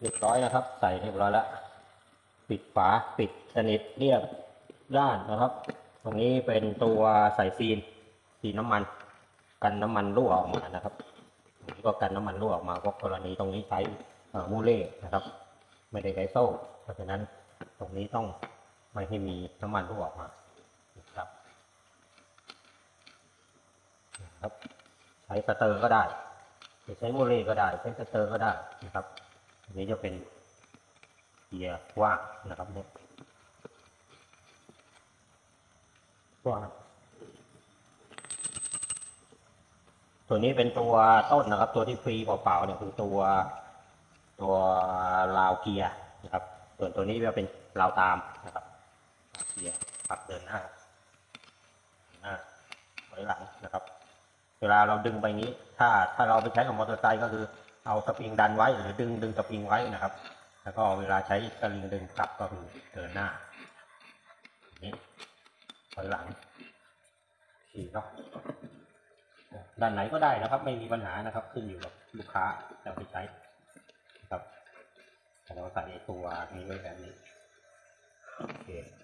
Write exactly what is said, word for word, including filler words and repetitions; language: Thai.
รียบร้อยนะครับใส่เรียบร้อยแล้วปิดฝาปิดสนิทเรียบด้านนะครับตรงนี้เป็นตัวใส่ซีนซีนน้ำมันกันน้ำมันรั่วออกมานะครับนี่ก็กันน้ำมันรั่วออกมาเพราะกรณีตรงนี้ใช้มูเล่นะครับไม่ได้ใช้โซ่เพราะฉะนั้นตรงนี้ต้องไม่ให้มีน้ำมันรั่วออกมาครับครับใช้สเตอร์ก็ได้ใช้โมเลก็ได้ใช้สเตอร์ก็ได้นะครับอันนี้จะเป็นเกียร์ว่างนะครับเนี่ยว่างตัวนี้เป็นตัวต้นนะครับตัวที่ฟรีเปล่าๆเนี่ยคือตัวตัวราวเกียร์นะครับส่วนตัวนี้จะเป็นราวตามนะครับเกียร์ปรับเดินหน้าหน้าถอยหลังนะครับเวลาเราดึงไปนี้ถ้าถ้าเราไปใช้กับมอเตอร์ไซค์ก็คือเอาสปริงดันไว้หรือดึงดึงสปริงไว้นะครับแล้วก็เวลาใช้สลิงดึงกลับก็คือเดินหน้านี้ถอยหลังขี่เนาะด้านไหนก็ได้นะครับไม่มีปัญหานะครับขึ้นอยู่กับลูกค้าจะไปใช้ครับเราใส่ตัวนี้ไว้แบบนี้โอเค